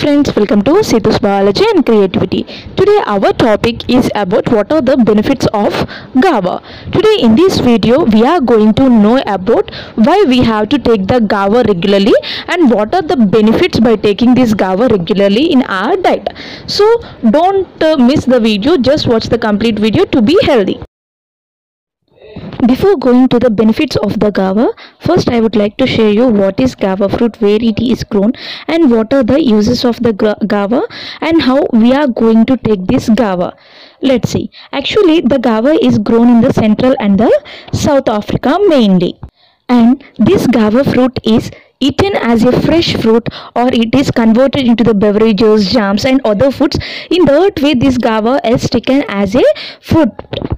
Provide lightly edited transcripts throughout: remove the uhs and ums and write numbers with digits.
friends, welcome to Setu's Biology and Creativity. Today our topic is about what are the benefits of GABA. Today in this video we are going to know about why we have to take the GABA regularly and what are the benefits by taking this GABA regularly in our diet. So don't miss the video, just watch the complete video to be healthy. Before going to the benefits of the GABA, first I would like to share you what is GABA fruit, where it is grown and what are the uses of the GABA and how we are going to take this GABA. Let's see. Actually, the GABA is grown in the Central and the South Africa mainly. And this GABA fruit is eaten as a fresh fruit or it is converted into the beverages, jams and other foods. In that way, this GABA is taken as a food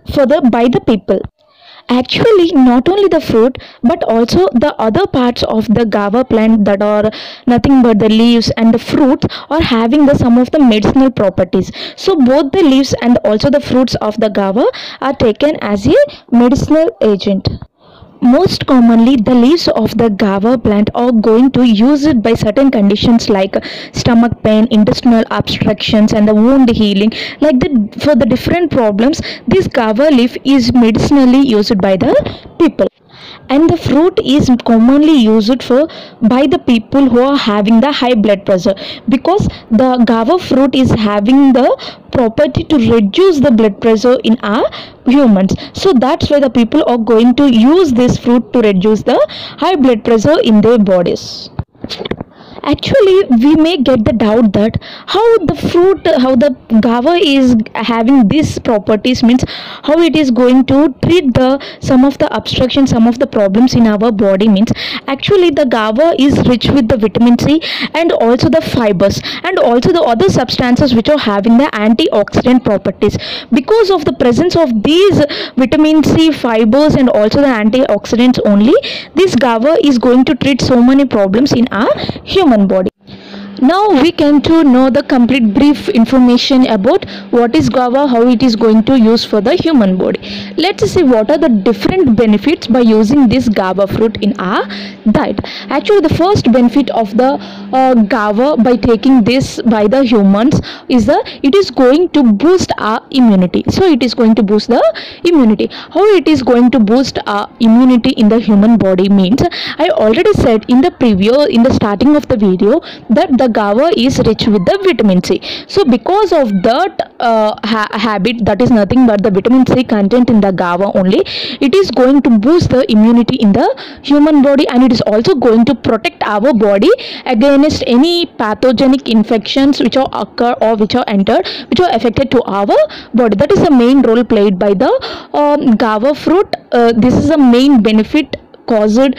by the people. Actually, not only the fruit but also the other parts of the GABA plant that are nothing but the leaves and the fruits are having some of the medicinal properties. So both the leaves and also the fruits of the GABA are taken as a medicinal agent. Most commonly, the leaves of the GABA plant are going to use it by certain conditions like stomach pain, intestinal obstructions and the wound healing. For the different problems, this GABA leaf is medicinally used by the people. And the fruit is commonly used by the people who are having the high blood pressure, because the GABA fruit is having the property to reduce the blood pressure in our humans. So that's why the people are going to use this fruit to reduce the high blood pressure in their bodies. Actually, we may get the doubt that how the GABA is having these properties, means how it is going to treat some of the obstruction, some of the problems in our body. Means actually the GABA is rich with the vitamin C and also the fibers and also the other substances which are having the antioxidant properties. Because of the presence of these vitamin C, fibers and also the antioxidants only, this GABA is going to treat so many problems in our human body. Now we came to know the complete brief information about what is GABA, how it is going to use for the human body. Let's see what are the different benefits by using this GABA fruit in our diet. Actually, the first benefit of the GABA by taking this by the humans is that it is going to boost our immunity. So it is going to boost the immunity. How it is going to boost our immunity in the human body means, I already said in the starting of the video that the GABA is rich with the vitamin C. So because of that habit, that is nothing but the vitamin C content in the GABA only, it is going to boost the immunity in the human body and it is also going to protect our body against any pathogenic infections which are occur or which are entered, which are affected to our body. That is the main role played by the GABA fruit. This is the main benefit caused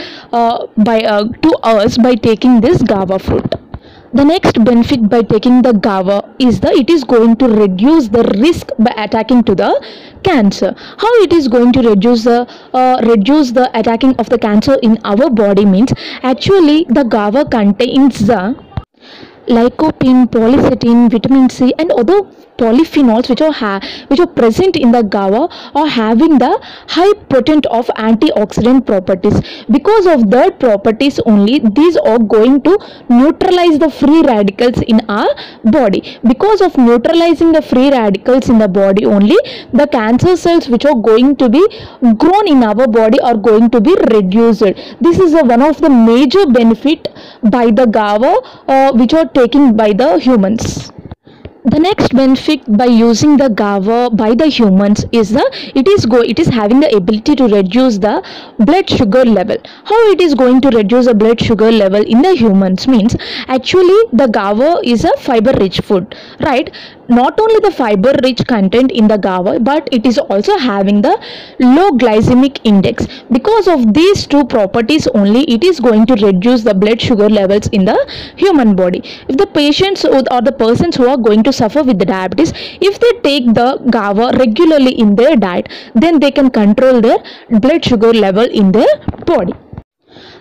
to us by taking this GABA fruit. The next benefit by taking the GABA is that it is going to reduce the risk by attacking to the cancer. How it is going to reduce the attacking of the cancer in our body means, actually the GABA contains the lycopene, polycystin, vitamin C and other polyphenols which are present in the GABA are having the high potent of antioxidant properties. Because of that properties only, these are going to neutralize the free radicals in our body. Because of neutralizing the free radicals in the body only, the cancer cells which are going to be grown in our body are going to be reduced. This is one of the major benefit by the GABA which are taken by the humans. The next benefit by using the GABA by the humans is that it is having the ability to reduce the blood sugar level. How it is going to reduce the blood sugar level in the humans means, actually the GABA is a fiber rich food, right? Not only the fiber rich content in the GABA, but it is also having the low glycemic index. Because of these two properties only, it is going to reduce the blood sugar levels in the human body. If the patients or the persons who are going to suffer with the diabetes, if they take the GABA regularly in their diet, then they can control their blood sugar level in their body.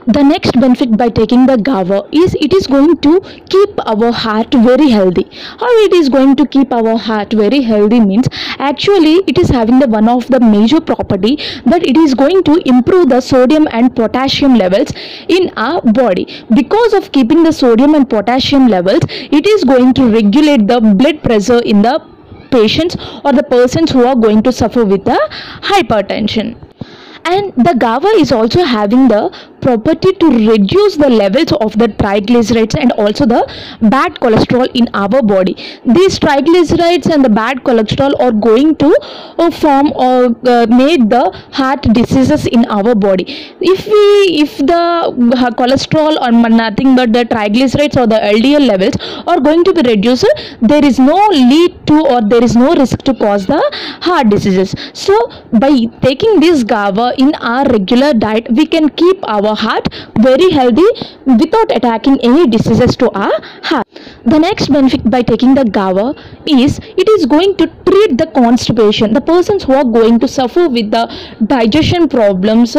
The next benefit by taking the guava is it is going to keep our heart very healthy. How it is going to keep our heart very healthy means actually it is having the one of the major property that it is going to improve the sodium and potassium levels in our body. Because of keeping the sodium and potassium levels, it is going to regulate the blood pressure in the patients or the persons who are going to suffer with the hypertension. And the guava is also having the property to reduce the levels of the triglycerides and also the bad cholesterol in our body. These triglycerides and the bad cholesterol are going to form or make the heart diseases in our body. If the cholesterol or nothing but the triglycerides or the LDL levels are going to be reduced, there is no lead to or there is no risk to cause the heart diseases. So by taking this guava in our regular diet, we can keep our heart very healthy without attacking any diseases to our heart. The next benefit by taking the guava is it is going to treat the constipation. The persons who are going to suffer with the digestion problems,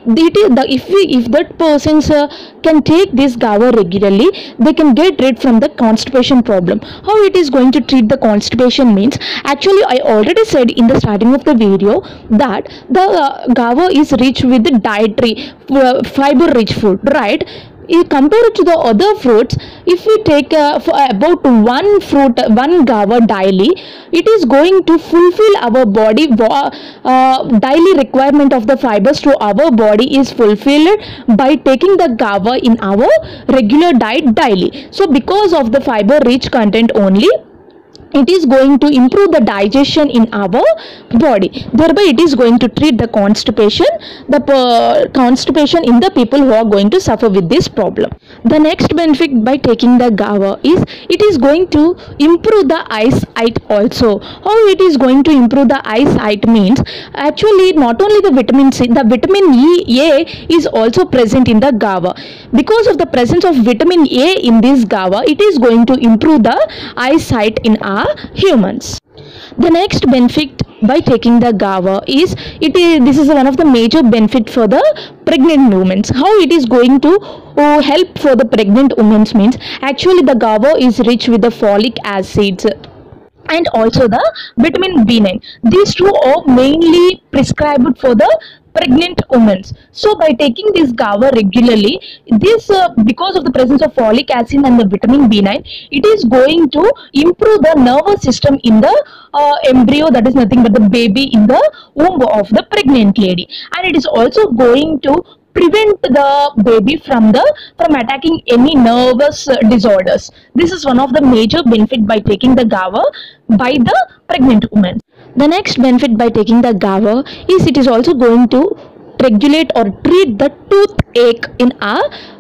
if that persons can take this guava regularly, they can get rid from the constipation problem. How it is going to treat the constipation means, actually I already said in the starting of the video that the guava is rich with the dietary fiber rich food, right? Compared to the other fruits, if we take about one guava daily, it is going to fulfill our body daily requirement of the fibers to our body is fulfilled by taking the guava in our regular diet daily. So because of the fiber rich content only, it is going to improve the digestion in our body. Thereby it is going to treat the constipation in the people who are going to suffer with this problem. The next benefit by taking the guava is it is going to improve the eyesight also. How it is going to improve the eyesight means, actually not only the vitamin C, the vitamin A is also present in the guava. Because of the presence of vitamin A in this guava, it is going to improve the eyesight in our humans. The next benefit by taking the guava is this is one of the major benefit for the pregnant women. How it is going to help for the pregnant women means, actually the guava is rich with the folic acids and also the vitamin B9. These two are mainly prescribed for the pregnant women. So by taking this guava regularly, this because of the presence of folic acid and the vitamin B9, it is going to improve the nervous system in the embryo, that is nothing but the baby in the womb of the pregnant lady, and it is also going to prevent the baby from attacking any nervous disorders. This is one of the major benefit by taking the guava by the pregnant woman. The next benefit by taking the guava is it is also going to regulate or treat the toothache in our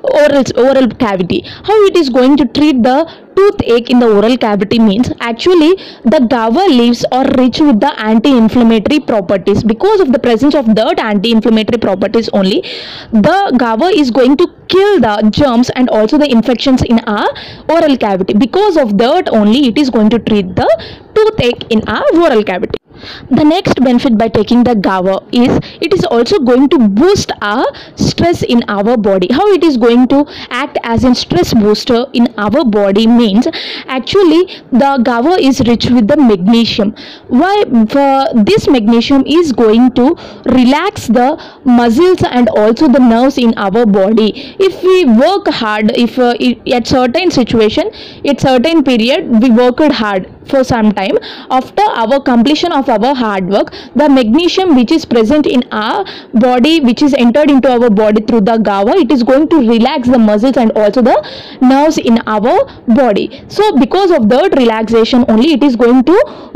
oral cavity. How it is going to treat the toothache in the oral cavity means, actually the guava leaves are rich with the anti-inflammatory properties. Because of the presence of that anti-inflammatory properties only, the guava is going to kill the germs and also the infections in our oral cavity. Because of that only, it is going to treat the toothache in our oral cavity. The next benefit by taking the guava is it is also going to boost our stress in our body. How it is going to act as a stress booster in our body means, actually the guava is rich with the magnesium. Why? This magnesium is going to relax the muscles and also the nerves in our body. If we work hard, if at certain situation, at certain period we worked hard for some time, after our completion of our hard work, the magnesium which is present in our body, which is entered into our body through the guava, it is going to relax the muscles and also the nerves in our body. So because of that relaxation only, it is going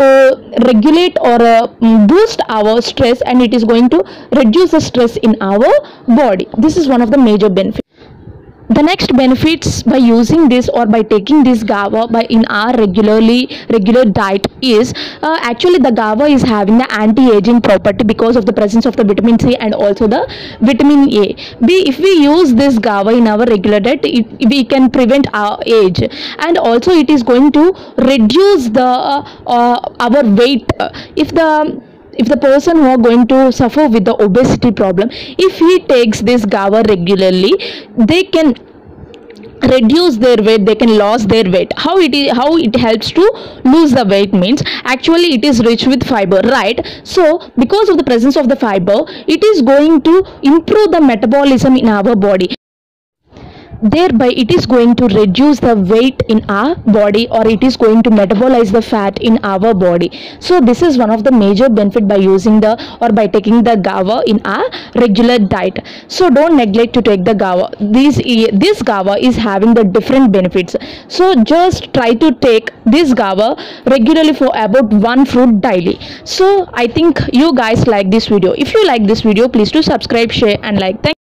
to regulate or boost our stress, and it is going to reduce the stress in our body. This is one of the major benefits. The next benefits by using this or by taking this guava in our regular diet is, actually the guava is having the anti-aging property because of the presence of the vitamin C and also the vitamin A. If we use this guava in our regular diet, we can prevent our age, and also it is going to reduce the our weight. if the person who are going to suffer with the obesity problem, if he takes this GABA regularly, they can reduce their weight, they can lose their weight. How it helps to lose the weight means, actually it is rich with fiber, right? So because of the presence of the fiber, it is going to improve the metabolism in our body, thereby it is going to reduce the weight in our body, or it is going to metabolize the fat in our body. So this is one of the major benefit by using the, or by taking the GABA in our regular diet. So don't neglect to take the GABA. This GABA is having the different benefits, so just try to take this GABA regularly for about one fruit daily. So I think you guys like this video. If you like this video, please do subscribe, share and like. Thank